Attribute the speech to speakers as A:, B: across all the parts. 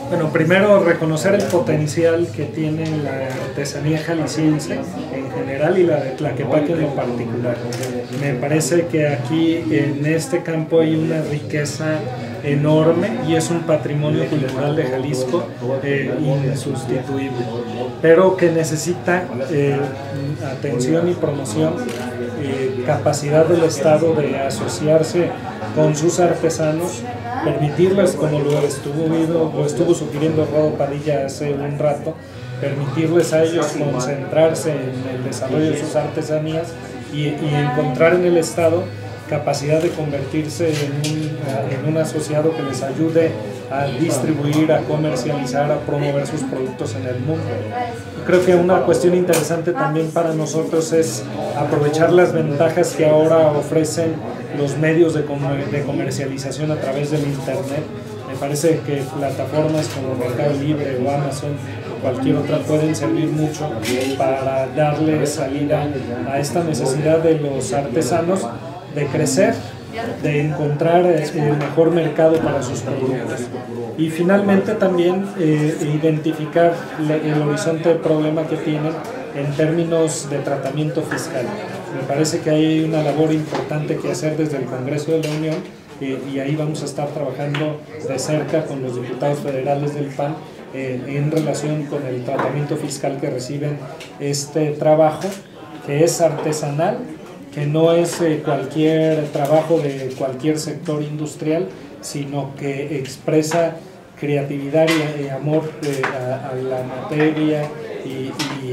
A: Bueno, primero reconocer el potencial que tiene la artesanía jalisciense en general y la de Tlaquepaque en lo particular. Me parece que aquí en este campo hay una riqueza enorme y es un patrimonio cultural de Jalisco insustituible, pero que necesita atención y promoción, capacidad del Estado de asociarse con sus artesanos, permitirles, como lo estuvo sugiriendo Rodo Padilla hace un rato, permitirles a ellos concentrarse en el desarrollo de sus artesanías y encontrar en el Estado capacidad de convertirse en un asociado que les ayude a distribuir, a comercializar, a promover sus productos en el mundo. Y creo que una cuestión interesante también para nosotros es aprovechar las ventajas que ahora ofrecen los medios de comercialización a través del Internet. Me parece que plataformas como Mercado Libre o Amazon o cualquier otra pueden servir mucho para darle salida a esta necesidad de los artesanos de crecer, de encontrar el mejor mercado para sus productos y finalmente también identificar el horizonte de problema que tienen en términos de tratamiento fiscal. Me parece que hay una labor importante que hacer desde el Congreso de la Unión y ahí vamos a estar trabajando de cerca con los diputados federales del PAN en relación con el tratamiento fiscal que reciben este trabajo, que es artesanal, que no es cualquier trabajo de cualquier sector industrial, sino que expresa creatividad y amor a la materia y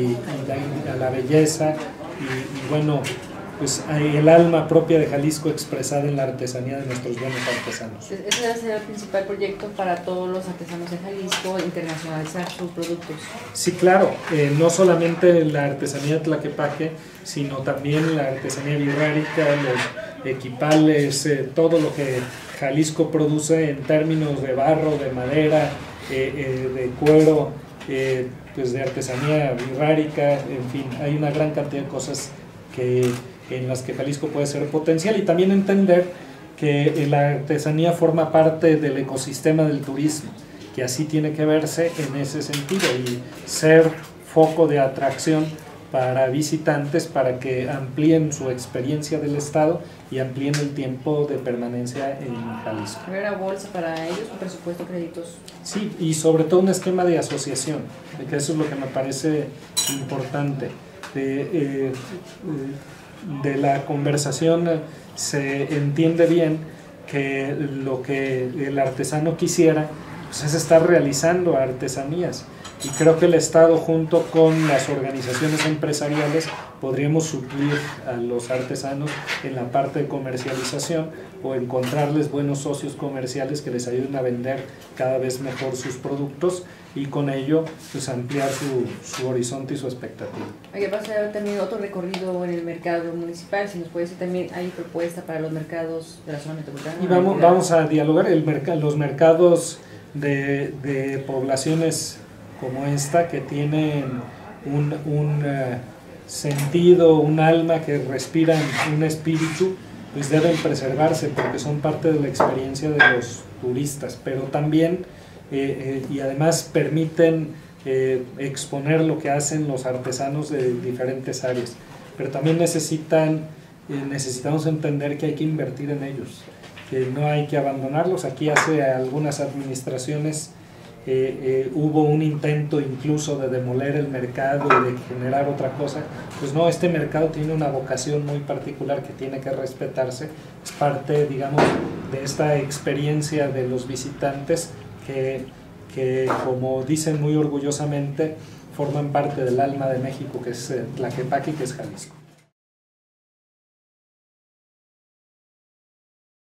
A: a la belleza y bueno, pues el alma propia de Jalisco expresada en la artesanía de nuestros buenos artesanos.
B: Ese debe ser el principal proyecto para todos los artesanos de Jalisco, internacionalizar sus productos.
A: Sí, claro, no solamente la artesanía de Tlaquepaque, sino también la artesanía birrárica, los equipales, todo lo que Jalisco produce en términos de barro, de madera, de cuero, pues de artesanía birrárica, en fin, hay una gran cantidad de cosas en las que Jalisco puede ser potencial y también entender que la artesanía forma parte del ecosistema del turismo, que así tiene que verse en ese sentido y ser foco de atracción para visitantes para que amplíen su experiencia del Estado y amplíen el tiempo de permanencia en Jalisco.
B: ¿Habrá una bolsa para ellos, un presupuesto, créditos?
A: Sí, y sobre todo un esquema de asociación, que eso es lo que me parece importante. De la conversación se entiende bien que lo que el artesano quisiera pues, es estar realizando artesanías y creo que el Estado junto con las organizaciones empresariales podríamos suplir a los artesanos en la parte de comercialización o encontrarles buenos socios comerciales que les ayuden a vender cada vez mejor sus productos y con ello pues ampliar su horizonte y su expectativa.
B: Oye, vas a también otro recorrido en el mercado municipal, si nos puede decir también hay propuesta para los mercados de la zona metropolitana.
A: Y vamos a dialogar los mercados de poblaciones como esta que tienen un sentido, un alma, que respiran un espíritu, pues deben preservarse porque son parte de la experiencia de los turistas, pero también y además permiten exponer lo que hacen los artesanos de diferentes áreas, pero también necesitamos entender que hay que invertir en ellos, que no hay que abandonarlos. Aquí hace algunas administraciones hubo un intento incluso de demoler el mercado y de generar otra cosa. Pues no, este mercado tiene una vocación muy particular que tiene que respetarse, es parte, digamos, de esta experiencia de los visitantes que como dicen muy orgullosamente, forman parte del alma de México, que es Tlaquepaque y que es Jalisco.